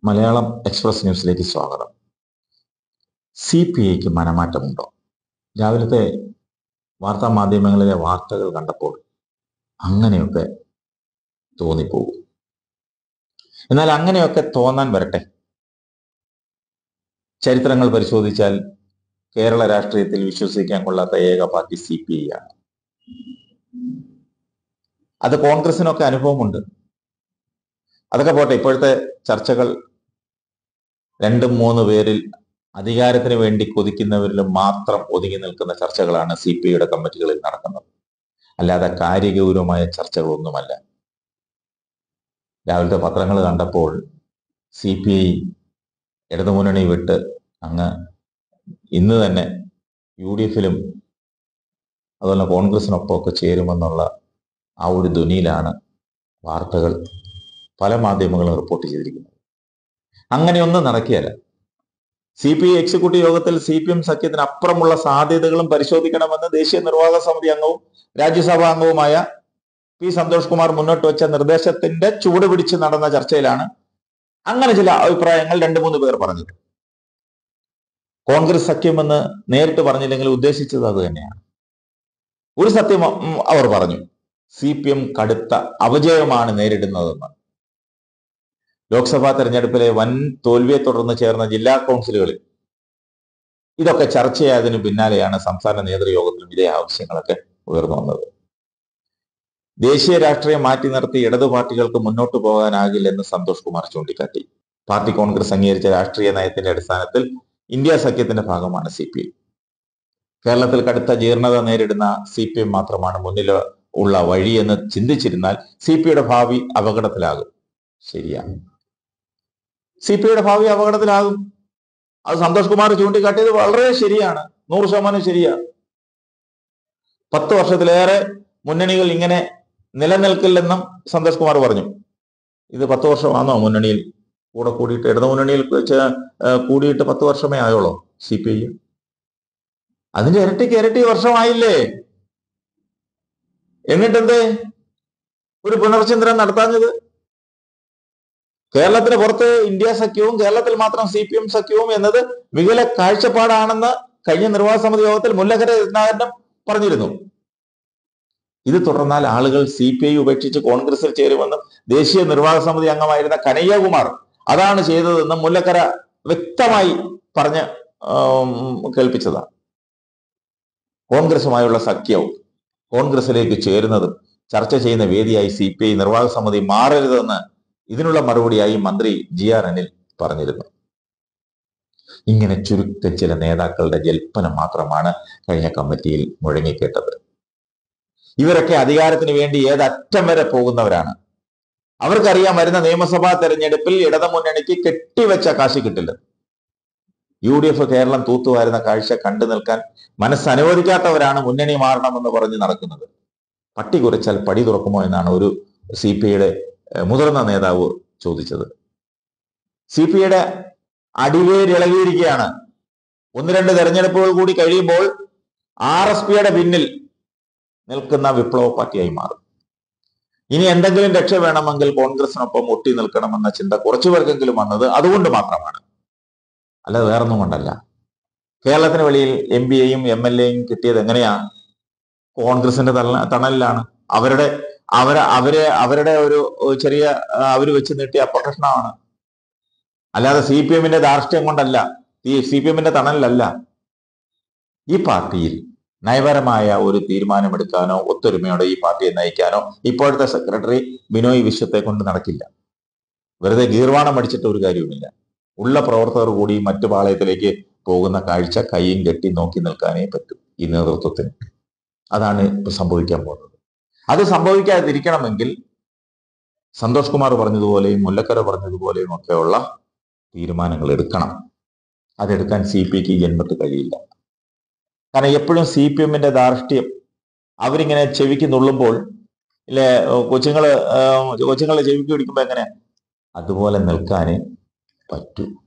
Malayalam express ന്യൂസിലേക്ക് സ്വാഗതം. CPIക്ക് മനമാറ്റമുണ്ടോ? രാവിലത്തെ വാർത്താ മാധ്യമങ്ങളിലെ വാർത്തകൾ കണ്ടപ്പോൾ അങ്ങനെയൊക്കെ തോന്നിപ്പോകും. എന്നാൽ അങ്ങനെയൊക്കെ തോന്നാൻ വരട്ടെ. ചരിത്രങ്ങൾ പരിശോധിച്ചാൽ കേരള രാഷ്ട്രീയത്തിൽ വിശ്വസിക്കാൻ കൊള്ളാത്ത ഏക പാർട്ടി CPI ആണ്. അത് കോൺഗ്രസിനൊക്കെ അനുഭവമുണ്ട്. അതൊക്കെ പോട്ടെ. ഇപ്പോഴത്തെ ചർച്ചകൾ 2-3 പേരിൽ അധികാരത്തിന് വേണ്ടി കൊതിക്കുന്നവരിലും മാത്രം ഒതുങ്ങി നിൽക്കുന്ന ചർച്ചകളാണ് CPIയുടെ കമ്മിറ്റികളിൽ നടക്കുന്നത്. അല്ലാതെ കാര്യഗൗരവമായ ചർച്ചകളൊന്നുമല്ല. രാവിലത്തെ പത്രങ്ങൾ കണ്ടപ്പോൾ CPI ഇടതുമുന്നണി വിട്ട് അങ്ങ് ഇന്ന് തന്നെ UDFിലും അതുപോലെ കോൺഗ്രസിനൊപ്പമൊക്കെ ചേരുമെന്നുള്ള ആ ഒരു ധ്വനിയിലാണ് വാർത്തകൾ പല മാധ്യമങ്ങളും റിപ്പോർട്ട് ചെയ്തിരിക്കുന്നത്. അങ്ങനെയൊന്നും നടക്കുകയല്ല. CPI എക്സിക്യൂട്ടീവ് യോഗത്തിൽ CPM സഖ്യത്തിന് അപ്പുറമുള്ള സാധ്യതകളും പരിശോധിക്കണമെന്ന് ദേശീയ നിർവാഹക സമിതി അംഗവും രാജ്യസഭാ അംഗവുമായ P. സന്തോഷ് കുമാർ മുന്നോട്ട് വെച്ച നിർദ്ദേശത്തിന്റെ ചൂട് പിടിച്ച് നടന്ന ചർച്ചയിലാണ് അങ്ങനെ ചില അഭിപ്രായങ്ങൾ 2-3 പേർ പറഞ്ഞത്. കോൺഗ്രസ് സഖ്യമെന്ന് നേരിട്ട് പറഞ്ഞില്ലെങ്കിൽ ഉദ്ദേശിച്ചത് അത് തന്നെയാണ്. ഒരു സത്യം അവർ പറഞ്ഞു: CPM കടുത്ത അപജയമാണ് നേരിടുന്നതെന്ന്. ലോക്സഭാ തെരഞ്ഞെടുപ്പിലെ വൻ തോൽവിയെ തുടർന്ന് ചേർന്ന ജില്ലാ കൗൺസിലുകളിൽ ഇതൊക്കെ ചർച്ചയായതിനു പിന്നാലെയാണ് സംസ്ഥാന നേതൃയോഗത്തിലും ഇതേ ആവശ്യങ്ങളൊക്കെ ഉയർന്നു വന്നത്. ദേശീയ രാഷ്ട്രീയം മാറ്റി നിർത്തി ഇടതു പാർട്ടികൾക്ക് മുന്നോട്ട് പോകാനാകില്ലെന്ന് സന്തോഷ് കുമാർ ചൂണ്ടിക്കാട്ടി. പാർട്ടി കോൺഗ്രസ് അംഗീകരിച്ച രാഷ്ട്രീയ നയത്തിന്റെ അടിസ്ഥാനത്തിൽ ഇന്ത്യ സഖ്യത്തിന്റെ ഭാഗമാണ് CPI. കേരളത്തിൽ കടുത്ത ജീർണത നേരിടുന്ന CPM മാത്രമാണ് മുന്നിൽ ഉള്ള വഴിയെന്ന് ചിന്തിച്ചിരുന്നാൽ CPIയുടെ ഭാവി അപകടത്തിലാകും. ശരിയാണ്, CPIയുടെ ഭാവി അപകടത്തിലാകും. അത് സന്തോഷ് കുമാർ ചൂണ്ടിക്കാട്ടിയത് വളരെ ശരിയാണ്, 100% ശരിയാണ്. 10 വർഷത്തിലേറെ മുന്നണികൾ ഇങ്ങനെ നിലനിൽക്കില്ലെന്നും സന്തോഷ് കുമാർ പറഞ്ഞു. ഇത് 10 വർഷമാണോ മുന്നണിയിൽ കൂടിയിട്ട്? ഇടതു മുന്നണിയിൽ കൂടിയിട്ട് 10 വർഷമേ ആയോളോ CPI? അതിന്റെ ഇരട്ടി വർഷമായില്ലേ? എന്നിട്ടെന്തേ ഒരു പുനർചിന്തനം നടത്താഞ്ഞത്? കേരളത്തിന് പുറത്ത് ഇന്ത്യ സഖ്യവും കേരളത്തിൽ മാത്രം CPM സഖ്യവും എന്നത് വികല കാഴ്ചപ്പാടാണെന്ന് കഴിഞ്ഞ നിർവാഹക സമിതി യോഗത്തിൽ മുല്ലക്കര രത്നാകരൻ പറഞ്ഞിരുന്നു. ഇത് തുടർന്നാൽ ആളുകൾ CPI ഉപേക്ഷിച്ച് കോൺഗ്രസിൽ ചേരുമെന്നും ദേശീയ നിർവാഹക സമിതി അംഗമായിരുന്ന കനയ്യകുമാർ അതാണ് ചെയ്തതെന്നും മുല്ലക്കര വ്യക്തമായി പറഞ്ഞ് കേൾപ്പിച്ചതാണ്. കോൺഗ്രസുമായുള്ള സഖ്യവും കോൺഗ്രസിലേക്ക് ചേരുന്നതും ചർച്ച ചെയ്യുന്ന വേദിയായി CPI നിർവാഹക സമിതി മാറരുതെന്ന് ഇതിനുള്ള മറുപടിയായി മന്ത്രി GR അനിൽ പറഞ്ഞിരുന്നു. ഇങ്ങനെ ചുരുക്കം ചില നേതാക്കളുടെ ജൽപ്പനം മാത്രമാണ് കഴിഞ്ഞ കമ്മിറ്റിയിൽ മുഴങ്ങിക്കേട്ടത്. ഇവരൊക്കെ അധികാരത്തിന് വേണ്ടി ഏതറ്റം വരെ പോകുന്നവരാണ്. അവർക്കറിയാം വരുന്ന നിയമസഭാ തെരഞ്ഞെടുപ്പിൽ ഇടതുമുന്നണിക്ക് കെട്ടിവെച്ച കാശ് കിട്ടില്ല. UDF കേരളം തൂത്തുവാരുന്ന കാഴ്ച കണ്ടു നിൽക്കാൻ മനസ്സനുവദിക്കാത്തവരാണ് മുന്നണി മാറണമെന്ന് പറഞ്ഞ് നടക്കുന്നത്. പട്ടി കുരച്ചാൽ പടി തുറക്കുമോ എന്നാണ് ഒരു CPIയുടെ മുതിർന്ന നേതാവ് ചോദിച്ചത്. CPIയുടെ അടിവേരിളകിയിരിക്കുകയാണ്. 1-2 തെരഞ്ഞെടുപ്പുകൾ കൂടി കഴിയുമ്പോൾ RSPയുടെ പിന്നിൽ നിൽക്കുന്ന വിപ്ലവ പാർട്ടിയായി മാറും. ഇനി എന്തെങ്കിലും രക്ഷ വേണമെങ്കിൽ കോൺഗ്രസിനൊപ്പം ഒട്ടി നിൽക്കണമെന്ന ചിന്ത കുറച്ചു പേർക്കെങ്കിലും വന്നത് അതുകൊണ്ട് മാത്രമാണ്, അല്ലാതെ വേറൊന്നും കൊണ്ടല്ല. കേരളത്തിന് വെളിയിൽ MPയെയും MLAയും കിട്ടിയത് എങ്ങനെയാ? കോൺഗ്രസിന്റെ തണലിലാണ്. അവരുടെ ഒരു ചെറിയ അവര് വെച്ച് നീട്ടിയ പ്രൊട്ടക്ഷനാണ്, അല്ലാതെ CPMന്റെ ധാർഷ്ട്യം കൊണ്ടല്ല, CPMന്റെ തണലിലല്ല. ഈ പാർട്ടിയിൽ നയപരമായ ഒരു തീരുമാനമെടുക്കാനോ ഒത്തൊരുമയോടെ ഈ പാർട്ടിയെ നയിക്കാനോ ഇപ്പോഴത്തെ സെക്രട്ടറി ബിനോയ് വിശ്വത്തെ കൊണ്ട് നടക്കില്ല. വെറുതെ ഗീർവാണം അടിച്ചിട്ട് ഒരു കാര്യവുമില്ല. ഉള്ള പ്രവർത്തകർ കൂടി മറ്റു പാളയത്തിലേക്ക് പോകുന്ന കാഴ്ച കൈയും കെട്ടി നോക്കി നിൽക്കാനേ പറ്റൂ ഈ നേതൃത്വത്തിന്. അതാണ് ഇപ്പൊ സംഭവിക്കാൻ പോകുന്നത്. അത് സംഭവിക്കാതിരിക്കണമെങ്കിൽ സന്തോഷ് കുമാർ പറഞ്ഞതുപോലെയും മുല്ലക്കര പറഞ്ഞതുപോലെയും ഒക്കെയുള്ള തീരുമാനങ്ങൾ എടുക്കണം. അതെടുക്കാൻ CPIക്ക് ജന്മത്ത് കഴിയില്ല. കാരണം എപ്പോഴും CPMന്റെ ധാർഷ്ട്യം അവരിങ്ങനെ ചെവിക്ക് നുള്ളുമ്പോൾ ഇല്ലേ, കൊച്ചുങ്ങളെ ചെവിക്ക് പിടിക്കുമ്പോ എങ്ങനെ അതുപോലെ നിൽക്കാനേ പറ്റൂ.